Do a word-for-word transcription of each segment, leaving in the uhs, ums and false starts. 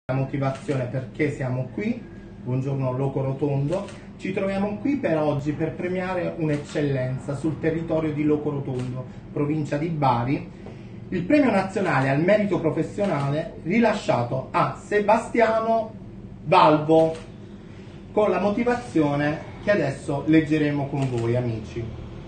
La motivazione perché siamo qui. Buongiorno Loco Rotondo. Ci troviamo qui per oggi per premiare un'eccellenza sul territorio di Loco Rotondo, provincia di Bari, il premio nazionale al merito professionale rilasciato a Sebastiano Balbo, con la motivazione che adesso leggeremo con voi, amici.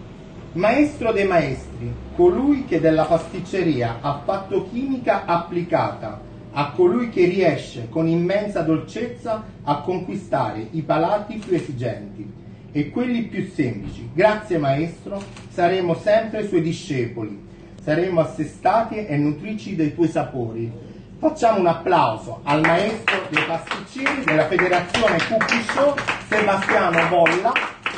Maestro dei maestri, colui che della pasticceria ha fatto chimica applicata, a colui che riesce con immensa dolcezza a conquistare i palati più esigenti e quelli più semplici. Grazie maestro, saremo sempre suoi discepoli, saremo assestati e nutrici dei tuoi sapori. Facciamo un applauso al maestro dei pasticcini della Federazione Cookie Show, Sebastiano Bolla,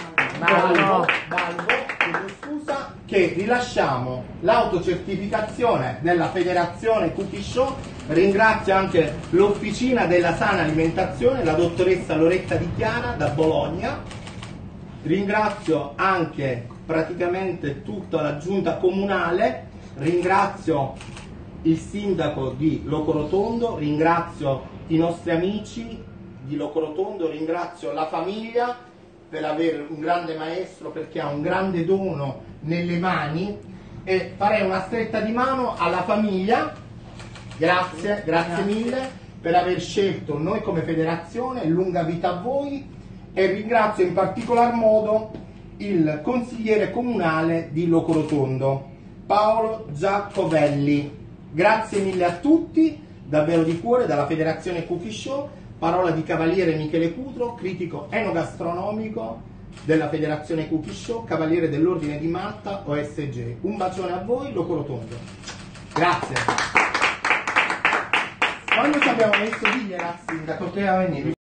Balbo, Balbo, chiedo scusa, che rilasciamo l'autocertificazione della Federazione Cookie Show. Ringrazio anche l'Officina della Sana Alimentazione, la dottoressa Loretta Di Chiara da Bologna. Ringrazio anche praticamente tutta la giunta comunale, ringrazio il sindaco di Loco Rotondo, ringrazio i nostri amici di Loco Rotondo, ringrazio la famiglia per avere un grande maestro, perché ha un grande dono nelle mani, e farei una stretta di mano alla famiglia. Grazie, grazie mille per aver scelto noi come federazione, lunga vita a voi, e ringrazio in particolar modo il consigliere comunale di Loco Rotondo, Paolo Giacovelli. Grazie mille a tutti, davvero di cuore, dalla Federazione Cookie Show. Parola di Cavaliere Michele Cutro, critico enogastronomico della Federazione Cookie Show, Cavaliere dell'Ordine di Malta O S G. Un bacione a voi, Loco Rotondo. Grazie. Quando ci abbiamo messo, digliela al sindaco che era venire.